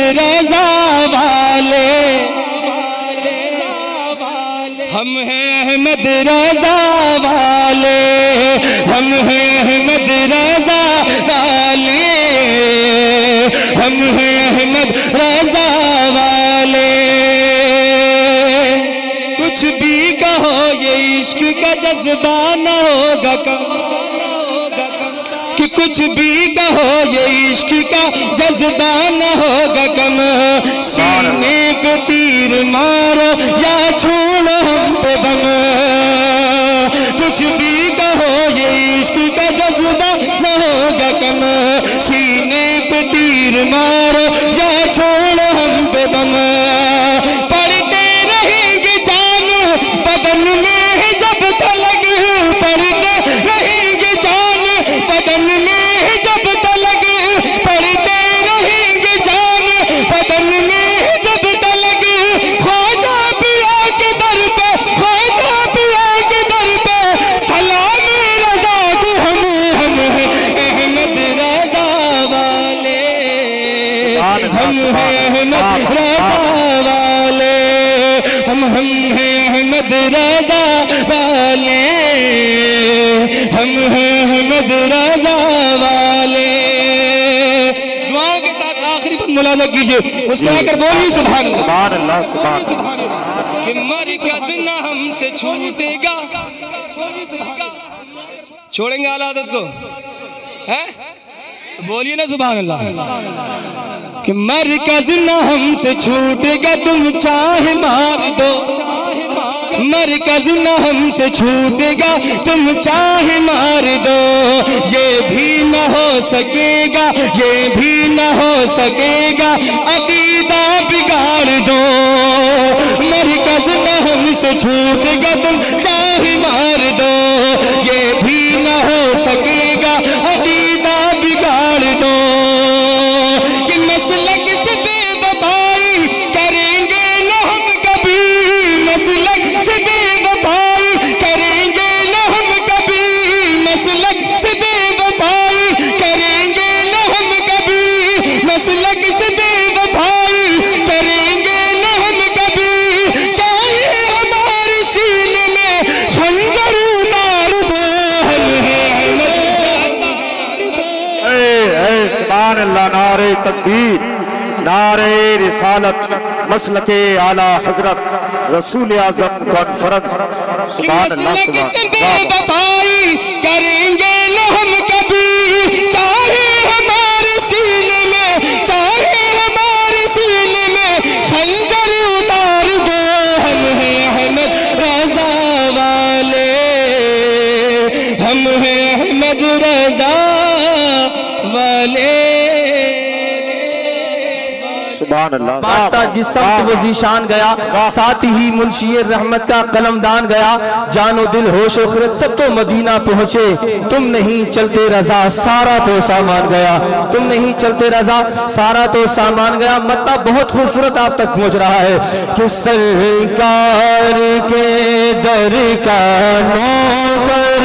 रजा वाले, हम हैं अहमद रजा वाले, हम हैं अहमद रजा वाले, हम हैं अहमद रजा वाले। कुछ भी कहो ये इश्क का जज्बा न होगा कम, कि कुछ भी कहो ये इश्क का जज्बा न होगा कम। सीने पे तीर मारो या छोड़ो हम पे बम, कुछ भी कहो ये इश्क का जज्बा न होगा कम। सीने पे तीर मारो या छोड़ो हम पे बम। पढ़ते रहेंगे जान बदन में जब तलक, पढ़ते रहेंगे जान बदन में जब तलक, पढ़ते रहेंगे जान बदन में जब तलक। ख्वाजा पिया के दर पे, ख्वाजा पिया के दर पे सलाम रजा को हम हैं अहमद रजा वाले, हम हैं अहमद रजा वाले, हम हैं अहमद रजा वाले, हम हैं अहमद रजा वाले। दुआ के साथ आखिरी पर मुलाजा कीजिए, मुस्कुराकर बोलिए सुभान अल्लाह, सुभान अल्लाह। कि मरकज़ न हमसे छूटेगा, छोड़ेंगे आला आदत को, है तो बोलिए ना सुभान अल्लाह। कि मरकज़ न हमसे छूटेगा तुम चाहे मार दो, मरकज़ न हमसे छूटेगा तुम चाहे मार दो। ये भी न हो सकेगा, ये भी न हो सकेगा, अकीदा बिगाड़ दो। मरकज़ न हमसे छूटेगा तुम चाहे मार दो, ये भी न हो सकेगा, अकीदा बिगाड़ दो। कि मसलक से बेवफाई करेंगे न हम कभी, मसलक से बेवफाई करेंगे न हम कभी, मसलक से बेवफाई करेंगे न हम कभी, मसलक से बेवफाई करेंगे न हम कभी। चाहे हमारे सीने में खंजर उतार दो, हम हैं अहमद। सुभान अल्लाह। नारे तकबीर, नारे रिसालत, मसलके आला हजरत रसूल आज़म कॉन्फ्रेंस। सुभान अल्लाह, बेवफाई करेंगे न हम कभी, चाहे हमारे सीने में, चाहे हमारे सीने में खंजर उतार दो। हम हैं अहमद रजा वाले, हम हैं अहमद रजा वाले। सुभान अल्लाह। बाता जिस समत वो ज़ीशान गया, साथ ही मुंशी रहमत का कलमदान गया। जानो दिल होश खिरत सब तो मदीना पहुँचे, तुम नहीं चलते रजा सारा तो सामान गया, तुम नहीं चलते रजा सारा तो सामान गया। मतलब बहुत खूबसूरत आप तक पहुँच रहा है कि सरकार के दर का नौकर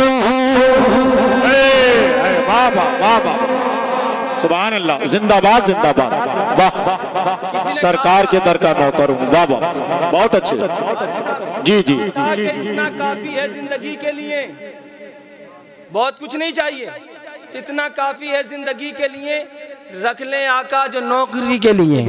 सुभान अल्लाह, जिंदाबाद जिंदाबाद। वाह, सरकार के दर का नौकर हूँ। वाह वाह, बहुत अच्छे। जी जी। इतना काफी है जिंदगी के लिए, बहुत कुछ नहीं चाहिए, इतना काफी है जिंदगी के लिए। रख लें आका जो नौकरी के लिए,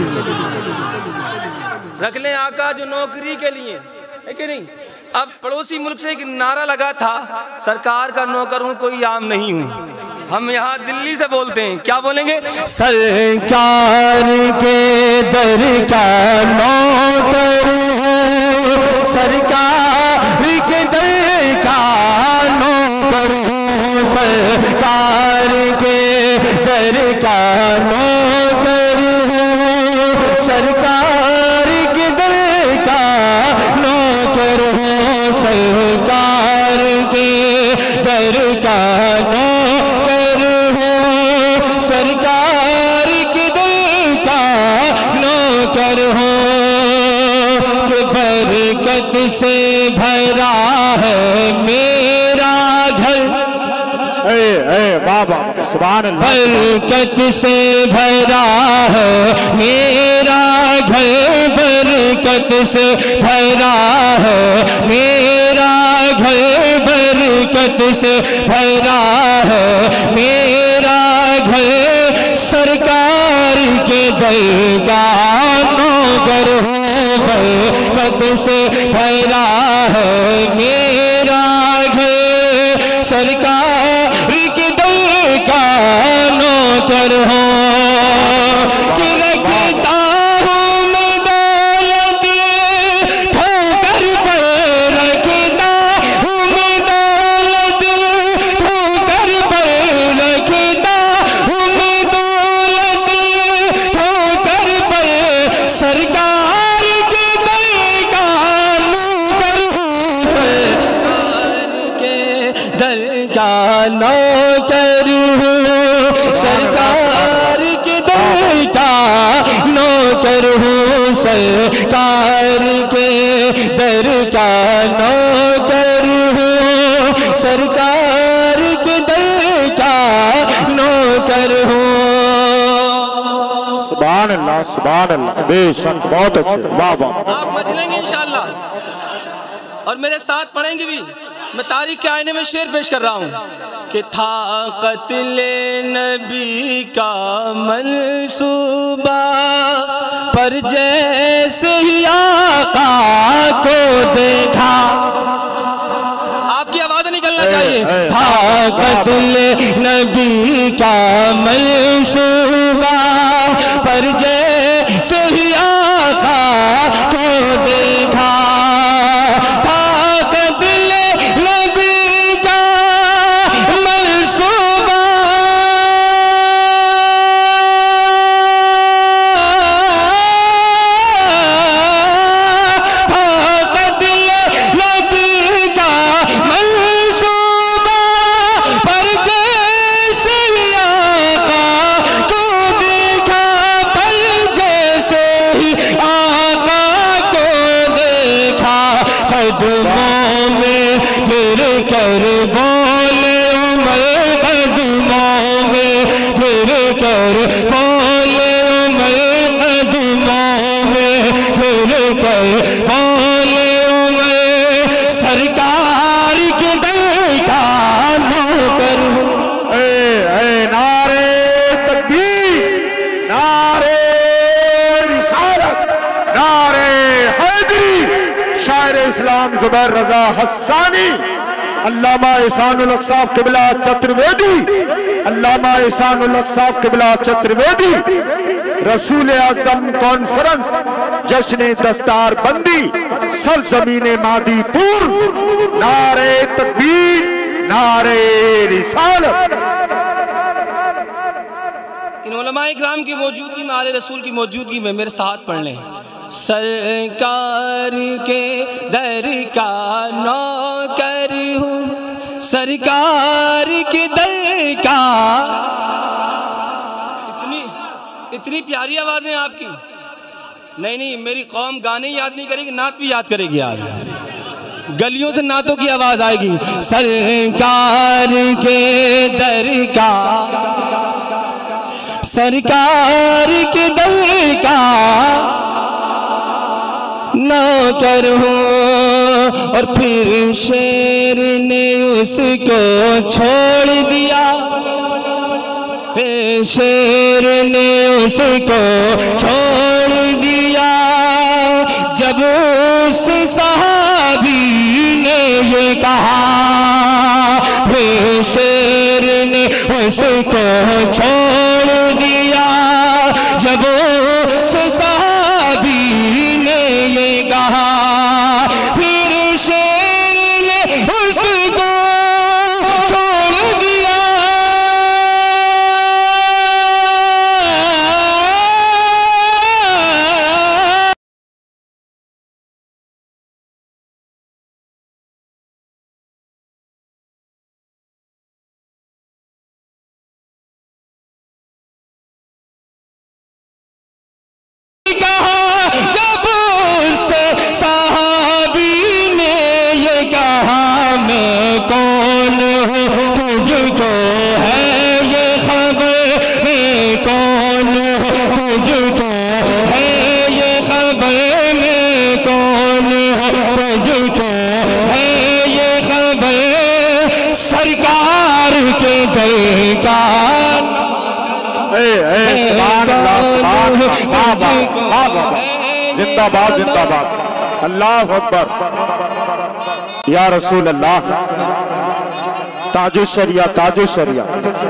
रख लें आका जो नौकरी के लिए, है कि नहीं। अब पड़ोसी मुल्क से एक नारा लगा था, सरकार का नौकर हूँ कोई आम नहीं हूँ। हम यहाँ दिल्ली से बोलते हैं, क्या बोलेंगे? सरकार के दर का नौकर हूँ, सरकार के दर का नौकर हूँ, सरकार के दर का नौकर हूँ, सरकार के दर का नौकर हूँ, सरकार के दर का नौकर हूँ, सरकार के दर का नौकर हूँ। कि बरकत से भरा है मेरा घर, बाबा सुभान अल्लाह। बरकत से भरा है, मेरा घर बरकत से भरा है, मेरा घर बरकत से भरा है, मेरा घर सरकार के दर का नौकर हूँ, बरकत से भरा है, मेरा घर सरकार के दर का नौकर हूँ। कि रखता हूँ मैं दौलत ठोकर पर, रखता हूँ मैं दौलत ठोकर पर, रखता हूँ मैं दौलत ठोकर पर, सरकार के दर का नौकर हूँ, सरकार के दर का नौकर हूँ, सरकार के दर का नौकर हूँ, सरकार के दर का नौकर हूँ, सरकार के दर का नौकर हूँ। सुभान अल्लाह, सुभान अल्लाह, बेशक बहुत अच्छे, वाह वाह। आप मचलेंगे इंशाअल्लाह और मेरे साथ पढ़ेंगे भी। मैं तारीख के आईने में शेर पेश कर रहा हूँ कि था कत्ले नबी का मंसूबा, पर जैसे ही आका को देखा, आपकी आवाज निकलना चाहिए। था कत्ले नबी का मंसूबा, पर जैसे ही आका को देखा, कदमों में गिर कर बोले उमर, कदमों में गिर कर बोले उमर, कदमों में गिर कर बोले उमर, सरकार के दर का नौकर हूँ। नारे तकबीर, नारे रिसालत, नारे हैदरी। शायर इस्लाम जुबैर रजा हस्सानी, अल्लामा एहसानुल हक साहब क़िबला चतुर्वेदी, अल्लामा एहसानुल हक साहब क़िबला चतुर्वेदी, रसूल आज़म कॉन्फ्रेंस जश्न दस्तार बंदी सरजमीन मादीपुर, नारे तकबीर, नारे रिसालत। इन उलमा इकराम की मौजूदगी में, आले रसूल की मौजूदगी में मेरे साथ पढ़ लें। सरकार के दर का नौकर हूँ, सरकार के दर का। इतनी प्यारी आवाज़ें आपकी। नहीं नहीं, मेरी कौम गाने याद नहीं करेगी, नात भी याद करेगी। आज गलियों से नातों की आवाज़ आएगी। सरकार के दर का, सरकार के दर का नौकर हूँ। और फिर शेर ने उसको छोड़ दिया, फिर शेर ने उसको छोड़ दिया, जब उस सहाबी ने ये कहा, फिर शेर ने उसको छोड़ दिया, जब उस सहाबी ने ये कहा, फिर शेर ने उसको छोड़ दिया। तुझको है ये खबर मैं कौन हूँ, तुझको है ये खबर सरकार के दर का। जिंदाबाद जिंदाबाद, अल्लाह अकबर, या रसूल अल्लाह। ताजुश शरिया, ताजुश शरिया,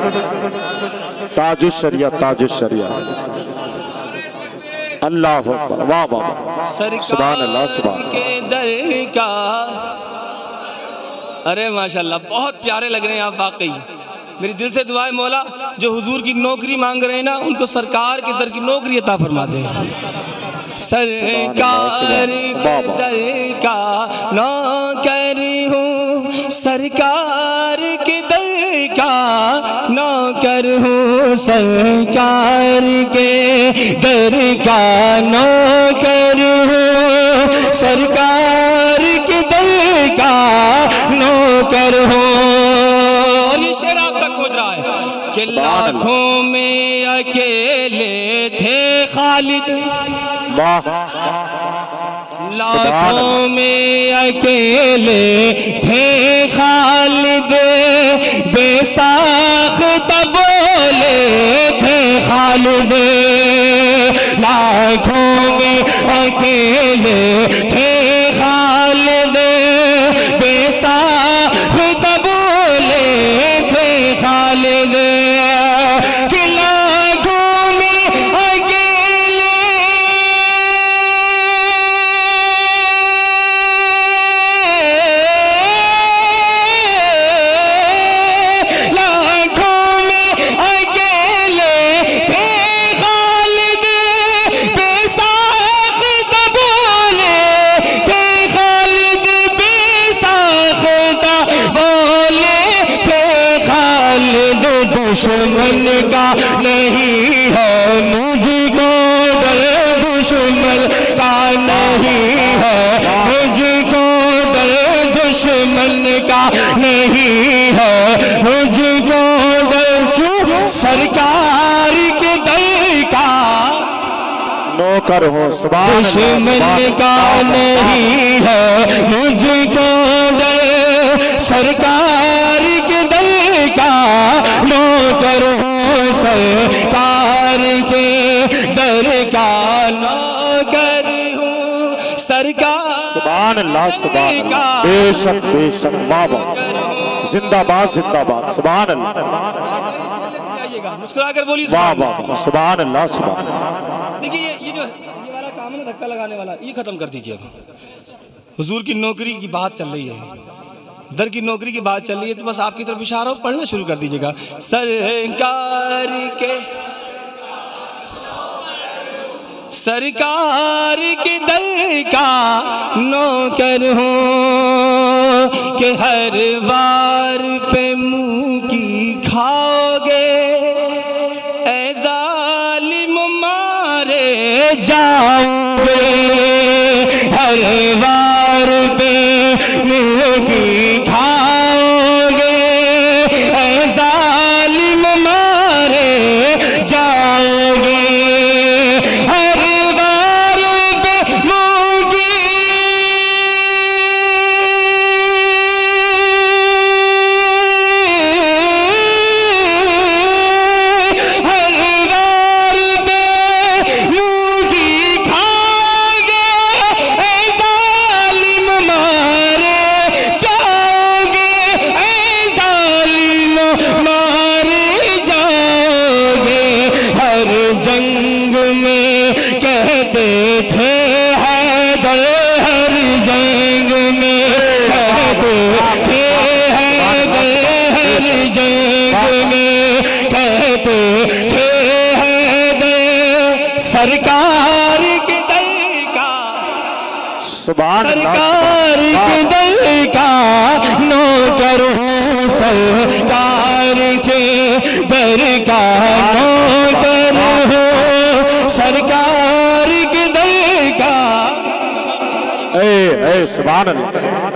ताजुश शरिया, ताजुश शरिया, अल्लाह अकबर, वाह वाह वाह, सुभान अल्लाह, सुभान के दर का। अरे माशाल्लाह, बहुत प्यारे लग रहे हैं आप वाकई। मेरी दिल से दुआ है मौला, जो हुजूर की नौकरी मांग रहे हैं ना, उनको सरकार के दर की नौकरी अता फरमा दे। सरकार के दर का नौकर हूँ, सरकार के दर का नौकर हूँ, सरकार के दर का नौकर हूँ, सरकार के दर का नौकर हूँ। और ये शेर आप तक पहुँच रहा है कि लाखों में अकेले थे खालिद, लाखों में अकेले थे खालिद, बेसाख्ता बोले थे खालिद, लाखों में अकेले थे खालिद, बेसाख्ता बोले थे खालिद। दुश्मन का नहीं है मुझको डर, दुश्मन का नहीं है मुझको डर, दुश्मन का नहीं है मुझको डर। क्यों? सरकार के दर का नौकर हो, दुश्मन का नहीं है मुझको डर, सरकार के दर का नौकर हो, सरकार के दर का नौकर हूँ, सरकार। सुभान अल्लाह, सुभान अल्लाह, बेशक बेशक, वाह वाह, जिंदाबाद जिंदाबाद, सुभान अल्लाह, मुस्कुरा कर बोलिए वाह वाह, सुभान अल्लाह, सुभान। देखिए ये वाला काम है ना, धक्का लगाने वाला, ये खत्म कर दीजिए। अब हुजूर की नौकरी की बात चल रही है, दर की नौकरी की बात चल रही है, तो बस आपकी तरफ इशारा हो, पढ़ना शुरू कर दीजिएगा। सरकार के दर का नौकर हूँ, कि हर वार पे मुँह की खाओगे, ऐ जालिम मारे जाओगे, हर वार पे मुँह की खाओगे, ऐ जालिम मारे जाओगे, हर वार पे मुँह की, हर वार पे मुँह की खाओगे, ऐ जालिम मारे जाओगे, ऐ जालिम मारे जाओगे। हर जंग में कहते थे हैदर, हर जंग में कहते थे हैदर, हर जंग में कहते थे हैदर, सरकार के दर का, सुभान अल्लाह, सरकार के दर का नौकर हूँ, सरकार के दर का नौकर हूँ, सरकार के दर का। ए सुभान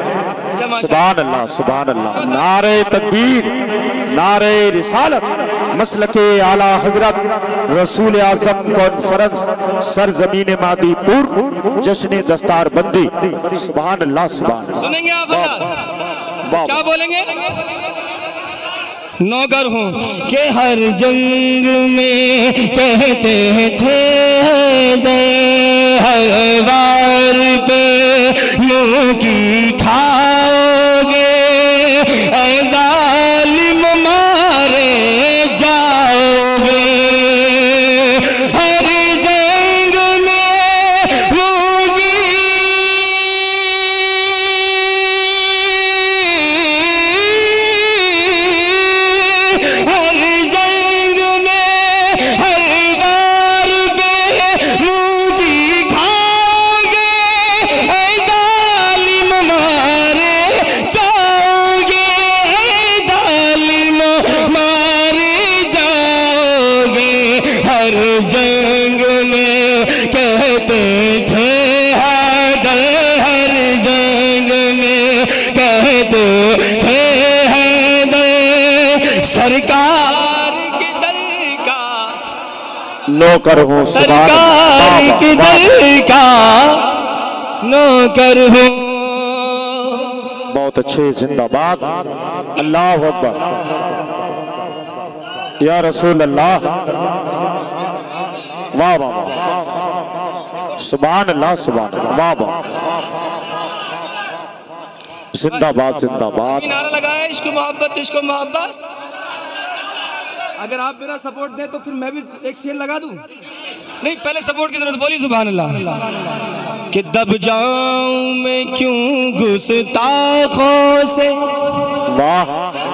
अल्लाह, सुभान अल्लाह, सुभान अल्लाह, नारे तकबीर, नारे रिसालत, मसलके आला हजरत रसूल आजम कॉन्फ्रेंस सरजमीन मादीपुर जश्न दस्तार बंदी। सुभान अल्लाह सुभान अल्लाह। सुनेंगे आप क्या बोलेंगे? नौकर हूँ कि हर जंग में कहते थे हर बार पे मुँह की खाओगे ऐ जालिम मारे जाओगे। हर जंग में होगी हर जंग में हर बार पे मुँह की खाओगे ऐ जालिम मारे जाओगे ऐ जालिम मारे जाओगे। हर जंग में कहते थे हैदर हर जंग में कहते थे हैदर सरकार के दर का नौकर हूँ सरकार के दर का नौकर हूँ। बहुत अच्छे जिंदाबाद। अल्लाह अकबर या रसूल अल्लाह। वाह वाह वाह। सुभान अल्लाह सुभान अल्लाह। वाह वाह। जिंदाबाद जिंदाबाद। नारा लगाया इश्क मोहब्बत इश्क मोहब्बत। अगर आप मेरा सपोर्ट दें तो फिर मैं भी एक शेर लगा दूं। नहीं पहले सपोर्ट की जरूरत। बोलिए सुभान अल्लाह। कि दब जाऊं मैं क्यों गुस्ताखों से। वाह।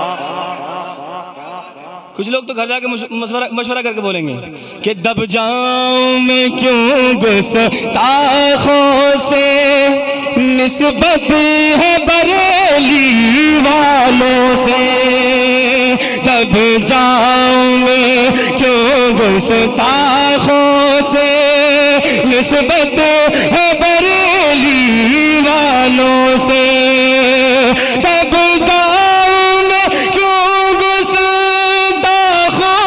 कुछ लोग तो घर जाके मशवरा करके बोलेंगे कि दब जाऊं मैं क्यों गुस्ताखों से निस्बत है बरेली वालों से। दब जाऊं मैं क्यों गुस्ताखों से निस्बत है बरेली वालों से। दब जाऊं मैं क्यों गुस्ताखों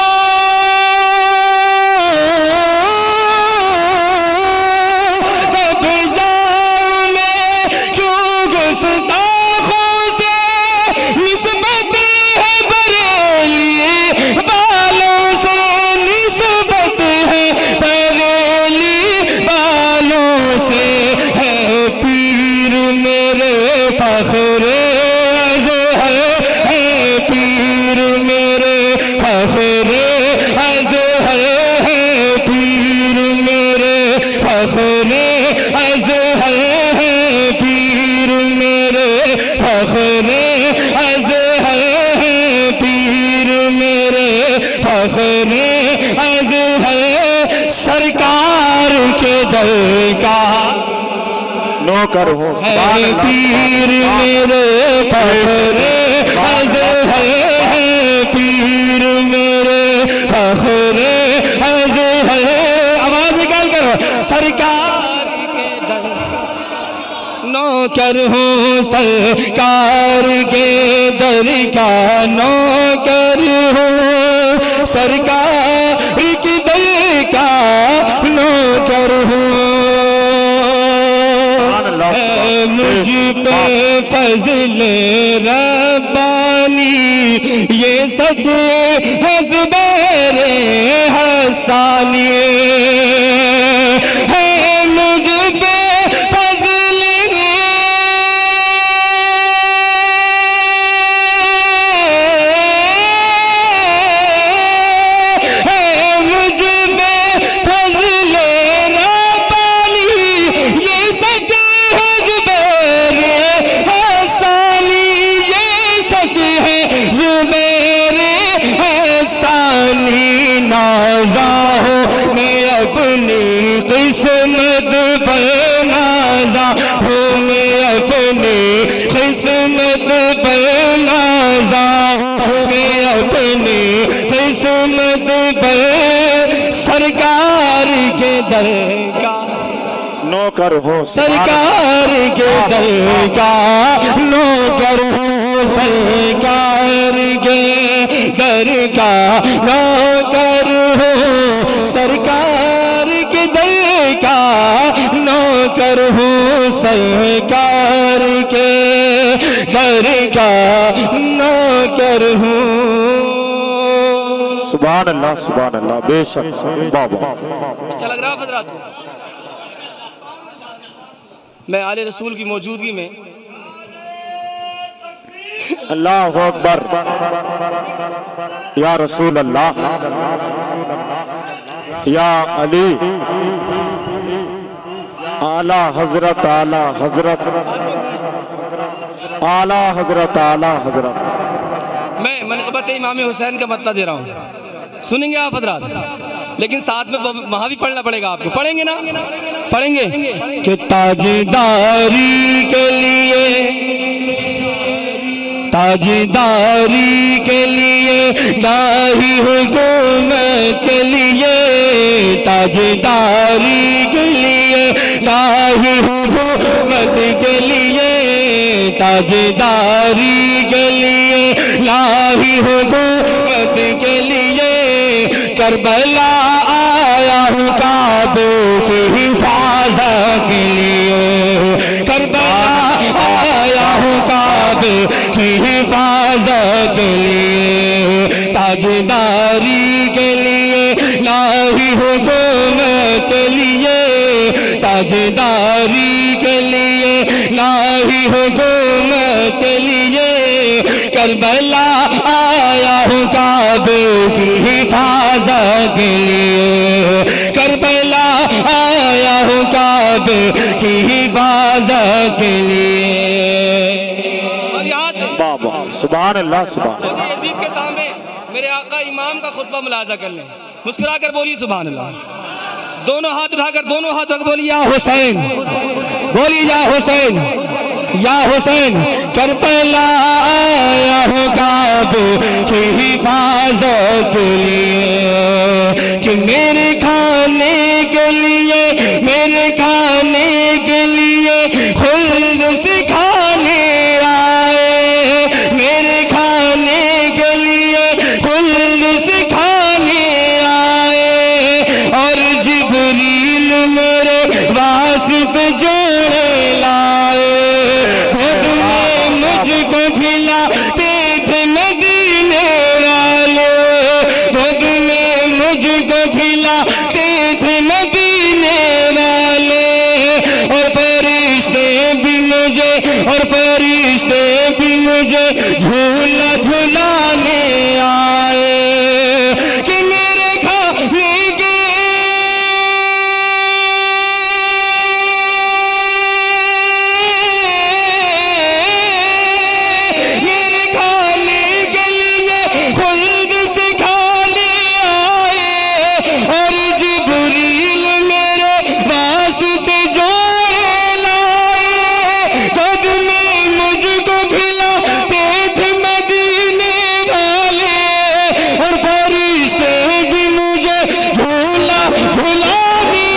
दब जाऊं मैं क्यों गुस्ताखों से निस्बत है बरेली वालों से। निस्बत है बरेली वालों से। है पीर मेरे फखरे अज़हर है पीर मेरे फखरे अज़हर है पीर मेरे फखरे अज़हर है पीर मेरे फखरे अज़हर है पीर मेरे फखरे अज़हर सरकार के दर का नौकर हूँ है पीर मेरे फखरे अज़हर है पीर मेरे फखरे अज़हर। आवाज निकाल कर सरकार के दर नौकर हूँ सरकार के दर का नौकर हूँ सरकार के दर का नौकर हूँ। मुझ पे फज़ल रब्बानी ये सच है ज़ुबैर हसानी है मुझ पे फज़ल है मुझ पे फज़ल रब्बानी ये सच है ज़ुबैर हसानी ये सच है ज़ुबैर हसानी। नाज़ा हो मैं अपनी किस्मत पर नाज़ा हो मैं अपनी किस्मत पर नाज़ा हो मैं अपनी किस्मत पर सरकार के दर का नौकर हूँ सरकार के दर का नौकर हूँ सरकार के दर का नौकर हूँ, सरकार के दर का नौकर हूँ, सरकार के दर का नौकर हूँ। सुभान अल्लाह बेशक बाबा। अच्छा लग रहा है हज़रात को? मैं आले रसूल की मौजूदगी में अल्लाह अकबर या रसूल अल्लाह या अली आला हजरत आला हजरत आला हजरत आला हजरत। मैं मनक़बत इमाम हुसैन का मतलब दे रहा हूँ, सुनेंगे आप हज़रात, लेकिन साथ में वहाँ भी पढ़ना पड़ेगा आपको। पढ़ेंगे ना? पढ़ेंगे कि ताजदारी के लिए, ताजदारी के लिए दाही हुकूमत के लिए, ताजदारी के लिए दाही हुकूमत के लिए, ताजदारी के लिए लाही हुकूमत के लिए, करबला आया हूँ काबे की हिफाजत के लिए, करबला आया हूँ काबे की हिफाजत के लिए, ताजदारी के लिए लाही हुकूमत के लिए, ताजदारी के लिए लाही हुकूमत के लिए, करबला आया हूँ काबे की हिफाजत के लिए, करबला आया हूँ काबे की हिफाजत के लिए। और यहाँ से बाबा सुभान अल्लाह सुभान। सऊदी यजीद के सामने मेरे आका इमाम का खुतबा मुलाजा कर लें, मुस्कुरा कर बोलिए सुभान अल्लाह। दोनों हाथ उठाकर, दोनों हाथ रख बोलिए या हुसैन, बोलिए या हुसैन, या हुसैन। करबला आया हूँ काबे की हिफाजत के लिए, कि मेरे खाने के लिए, मेरे खाने के लिए खुल्द सिखाने आए, मेरे खाने के लिए खुल्द सिखाने आए, और जिब्रील मेरे वास्ते जोड़े लाए, खुद में मुझको खिलाते थे मदीने वाले, खुद में मुझको खिलाते थे मदीने वाले, और फरिश्ते भी मुझे, और फरिश्ते भी मुझे झूला झुलाने आए, कि मेरे खाने के, मेरे खाने के लिए खुल्द सिखाने आए, और जिब्रील मेरे वास्ते जोड़े लाए, खुद में मुझको खिलाते थे मदीने वाले, और फरिश्ते भी मुझे झूला झुलाने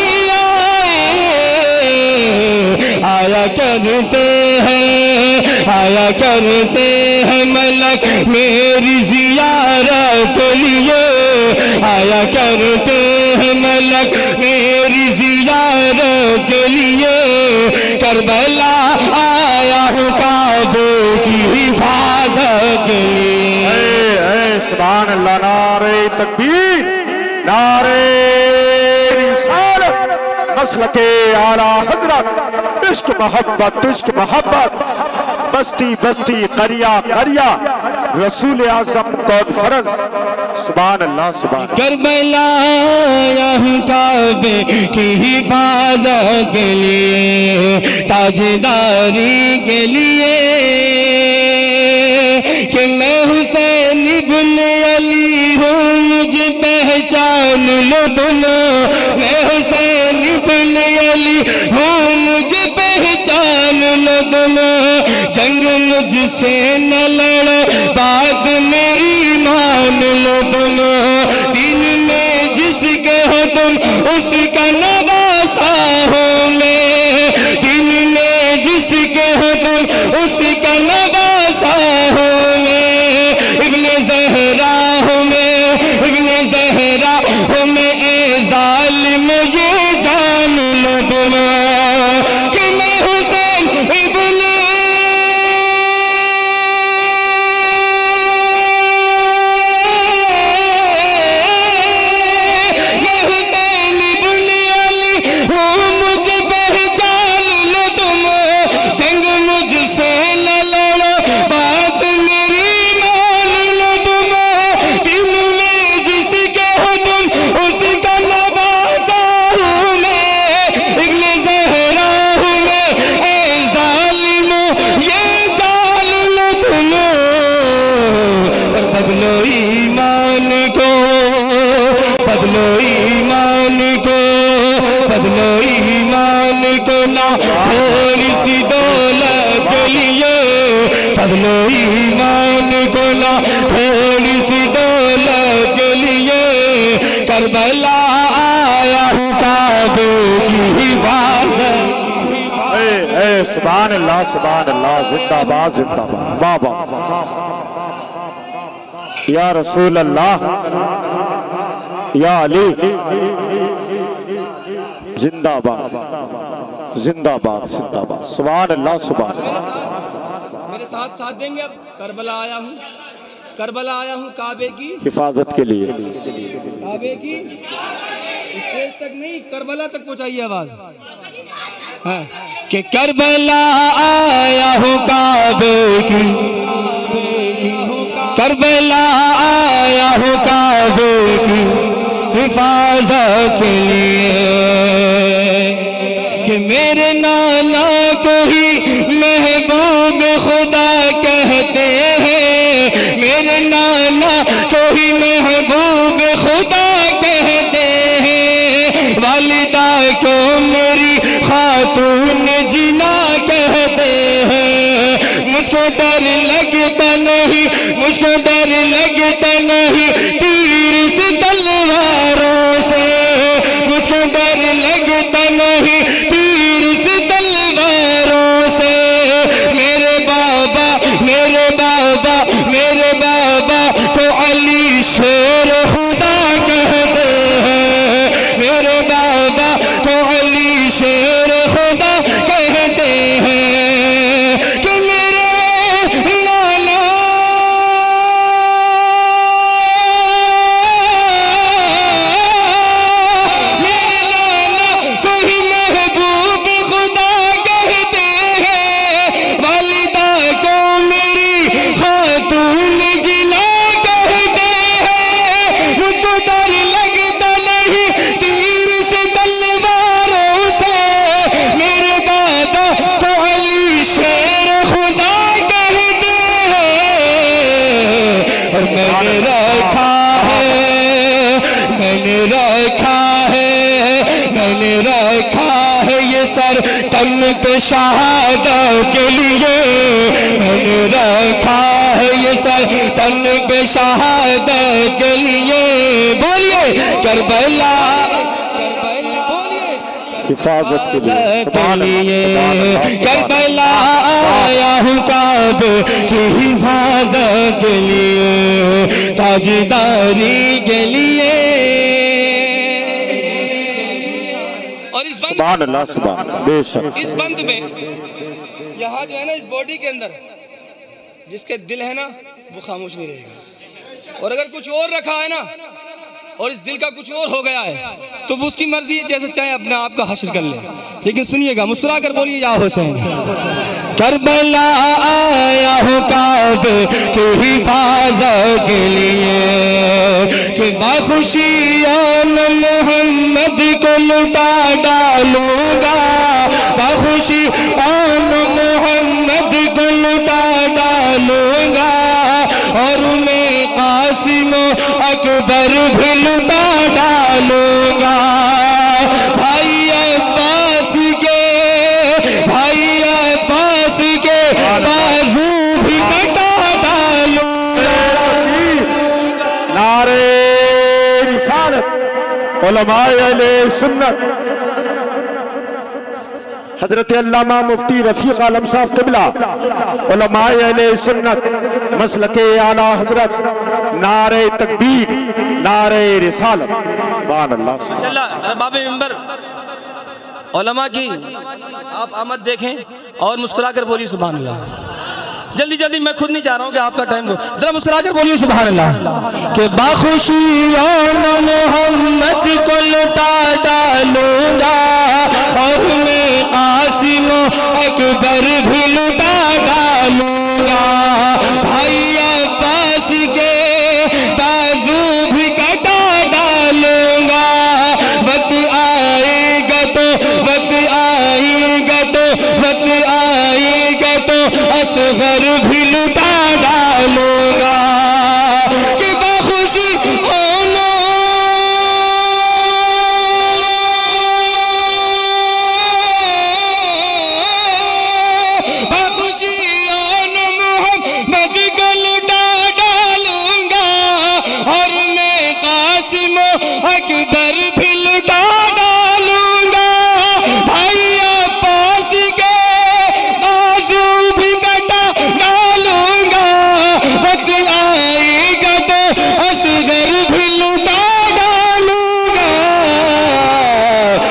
आया करते हैं, आया करते हैं मलक मेरी जियारत के लिए, आया करते हैं मलक मेरी जियारत के लिए, करबला आया हूँ काबे की हिफाजत के लिए। सुभान अल्लाह। नारे तकबीर, नारे रिसालत, मसलके आला हजरत, इश्क मोहब्बत, इश्क मोहब्बत, बस्ती बस्ती करिया करिया, रसूल आज़म कॉन्फ्रेंस। सुभान अल्लाह सुभान। करबला आया हूँ काबे की हिफाजत के लिए, ताजदारी के लिए, कि मैं हुसैन इब्न अली हूँ, मुझे पहचान लो तुम, मैं हुसैन इब्न अली हूँ, मुझे पहचान लो तुम, जंग मुझसे न लड़ो, बात मेरी मान लो तुम, दिन में जिसके हो तुम उसका नवासा हो मैं, दिन में जिसके हो तुम उसका नवासा हो बदलो ईमान को ना थोड़ी सी दौलत के लिए, बदलो ईमान को ना थोड़ी सी दौलत के लिए। करबला आया हूँ काबे की हिफाजत। सुभान अल्लाह जिंदाबाद जिंदाबाद। बाबा या रसूल अल्लाह या अली जिंदाबाद जिंदाबाद जिंदाबाद। सुभान अल्लाह सुभान। मेरे साथ साथ देंगे। अब करबला आया हूँ काबे की हिफाजत के लिए। काबे की स्टेज तक नहीं, करबला तक पहुँचाइए आवाज। हाँ। कि करबला आया हूँ काबे की, करबला आया हूँ काबे की हिफाजत के लिए। कि मेरे नाना को ही महबूब खुदा कहते हैं, मेरे नाना को ही महबूब खुदा कहते हैं। वालिदा को मेरी खातून जिना कहते हैं। मुझको डर लगता नहीं, मुझको डर लगता नहीं तीर से तलवारों से, मुझको डर लगता नहीं तीर से तलवारों से। मेरे बाबा मेरे बाबा मेरे बाबा को अली शेर खुदा कहते हैं, मेरे बाबा को अली शेर खुदा कहते हैं। कि मेरे नाना को ही महबूब खुदा कहते हैं। वालिदा को मेरी खातून जिना कहते हैं। मुझको डर लगता नहीं तीर से तलवारों से, मेरे बाबा को अली शेर खुदा कहते हैं। और मैंने रखा है, मैंने रखा है, मैंने रखा है ये सर तन पे शहादत के लिए। मैंने रखा है ये सर तन पे शहादत के लिए। बोलिए करबला हिफाजत के लिए। सुभान लिए करबला आया हूँ काबे की हिफाजत के लिए, ताजदारी के लिए। और इस बंद सुभान अल्लाह सुभान। बेशक इस बंद में यहाँ जो है ना, इस बॉडी के अंदर जिसके दिल है ना, वो खामोश नहीं रहेगा। और अगर कुछ और रखा है ना, और इस दिल का कुछ और हो गया है, तो वो उसकी मर्जी है, जैसे चाहे अपने आप का हश्र कर ले। लेकिन सुनिएगा, मुस्कुरा कर बोलिए या हुसैन। करबला आया हूँ काबे की हिफाजत के लिए। कि बाखुशी आन मोहम्मद को लुटा डालूंगा, बाखुशी आन मोहम्मद को लुटा डालूंगा। और मैं कासिम अकबर भी लुटा डालूंगा। भाई अब्बास के, भाई अब्बास के बाजू भी कटा डालूंगा। नारे रिसालत उलमाए अहले सुन्नत हजरत अल्लामा मुफ्ती रफीक आलम साहब क़िबला, उलमाए अहले सुन्नत मसलके आला हजरत, नारे तकबीर नारे रिसालत। सुभान अल्लाह। माशाल्लाह। बाबे मिंबर उलमा की आप आमद देखें और मुस्कुरा कर बोलिए सुभान अल्लाह। जल्दी जल्दी, मैं खुद नहीं चाह रहा हूँ कि आपका टाइम दो, जरा मुस्कुरा कर बोलिए सुभान अल्लाह। कि बाखुशी आन मोहम्मद को लुटा डालूंगा। और मैं कासिम अकबर भी लुटा डालूंगा। भाई अब्बास के बाजू भी कटा डालूंगा। वक्त आएगा तो, वक्त आएगा तो, वक्त आएगा तो असगर भी लुटा डालूंगा। कि बाखुशी होना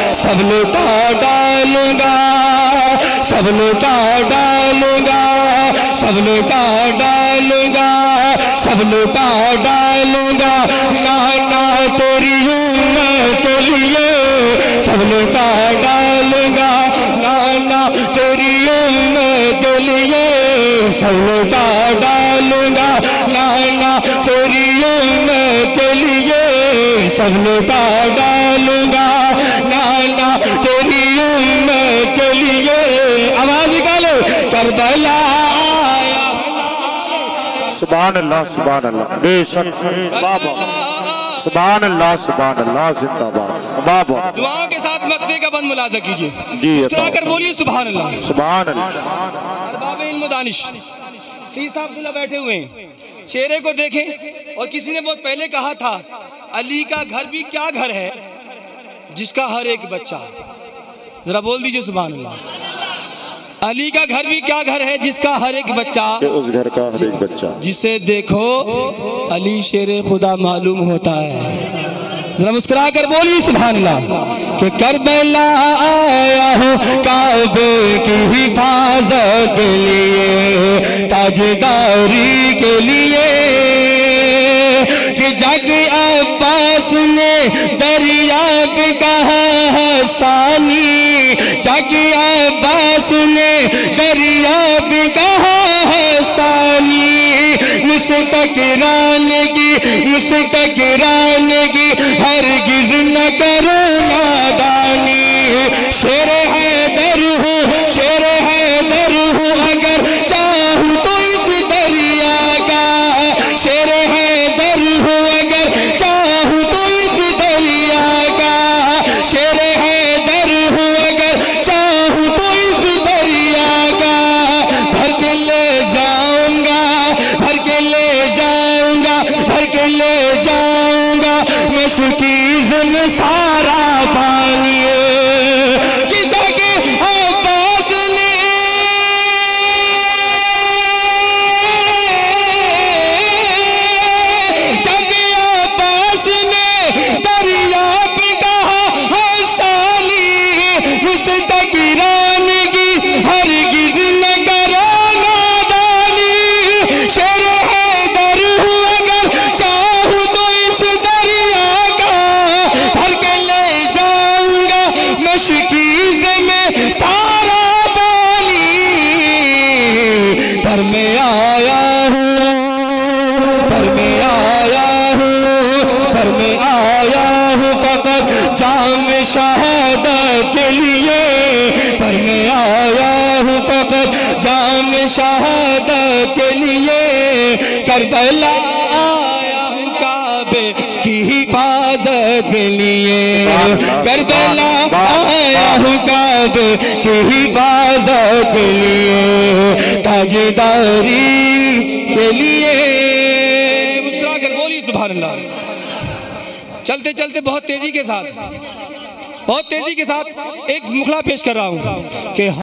सब लुटा डालूंगा, सब लुटा डालूंगा, सब लुटा डालूंगा, सब लुटा डालूंगा, ना ना तेरी उम्मत के लिए सब लुटा डालूंगा, ना ना तेरी उम्मत के लिए सब लुटा डालूंगा, ना ना तेरी उम्मत के लिए सब लुटा डालूंगा, ना ना तेरी उम्मत के लिए। आवाज निकालो, करबला आया। सुभान अल्लाह, सुभान अल्लाह, बेशक बाबा, सुभान अल्लाह, सुभान अल्लाह, जिंदाबाद बाबा। दुआओं के साथ मक्ते का बंद मुलाजा कीजिए जी, मुस्कुरा कर बोलिए सुभान अल्लाह, सुभान अल्लाह। अरबाब इल्म दानिश सी साहब बैठे हुए हैं, चेहरे को देखें। और किसी ने बहुत पहले कहा था, अली का घर भी क्या घर है जिसका हर एक बच्चा, जरा बोल दीजिए सुभान अल्लाह। अली का घर भी क्या घर है जिसका हर एक बच्चा, उस घर का हर एक बच्चा जिसे देखो अली शेरे खुदा मालूम होता है। जरा मुस्कुरा कर बोलिए सुभान अल्लाह। कि करबला आया हूँ काबे की हिफाजत के लिए, ताजदारी के लिए, कि जग अब्बास ने दरिया पे कहा हसानी, जग अब्बास ने दरिया पे कहा हसानी, मुझसे टकराने की, मुझसे टकराने की हरगिज़ न करो नादानी। शेर हैदर हूँ, शेर हैदर हूँ, अगर चाहूँ तो इस दरिया का, शेर हैदर हूँ, अगर चाहूँ तो इस दरिया का, शेर हैदर हूँ, अगर चाहूँ तो इस दरिया का, भर के ले जाऊंगा, भर के ले जाऊंगा, भर के ले जाऊंगा, मशकीज़ में सारा पानी कि जाके अब्बास ने, जाके अब्बास ने दरिया पे कहा हसानी, उसे टकराने की हरगिज़ न करो नादानी। शेर हैदर हूँ, अगर चाहूँ तो इस दरिया का, भर के ले जाऊंगा मशकीज़ में सारा पानी। पर मैं आया हूँ, पर मैं आया हूँ, पर मैं आया हूँ फ़क़त जाम शहादत के लिए, पर मैं आया हूँ फ़क़त जाम शहादत के लिए। करबला आया हूँ काबे की हिफाजत के लिए, करबला आया हूँ काबे की हिफाजत के लिए, ताजदारी के लिए। मुस्कुरा कर बोलिए सुभान अल्लाह। चलते चलते बहुत तेजी के साथ, बहुत तेजी के साथ एक मुखला पेश कर रहा हूँ कि